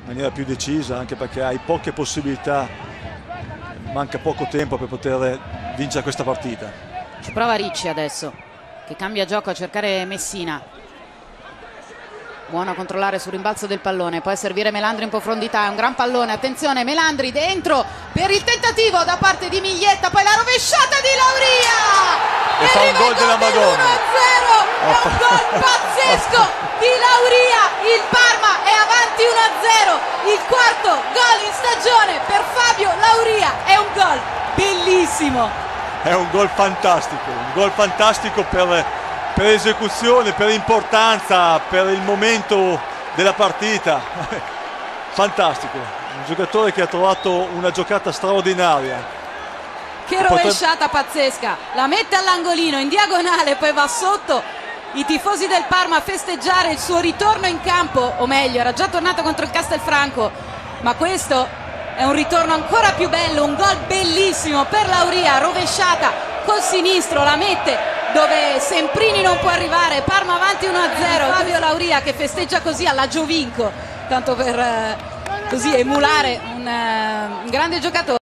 maniera più decisa, anche perché hai poche possibilità, manca poco tempo per poter vincere questa partita. Ci prova Ricci adesso, che cambia gioco a cercare Messina. Buono a controllare sul rimbalzo del pallone, poi a servire Melandri in profondità, è un gran pallone, attenzione Melandri dentro per il tentativo da parte di Miglietta, poi la rovesciata di Lauria e fa un gol della Madonna. 1-0, è un gol pazzesco di Lauria, il Parma è avanti 1-0, il quarto gol in stagione per Fabio Lauria, è un gol bellissimo. È un gol fantastico per esecuzione, per importanza, per il momento della partita. Fantastico, un giocatore che ha trovato una giocata straordinaria. Che rovesciata pazzesca, la mette all'angolino in diagonale, poi va sotto i tifosi del Parma a festeggiare il suo ritorno in campo, o meglio era già tornato contro il Castelfranco, ma questo è un ritorno ancora più bello, un gol bellissimo per Lauria, rovesciata col sinistro, la mette dove Semprini non può arrivare, Parma avanti 1-0, Fabio Lauria che festeggia così alla Giovinco, tanto per così emulare un grande giocatore.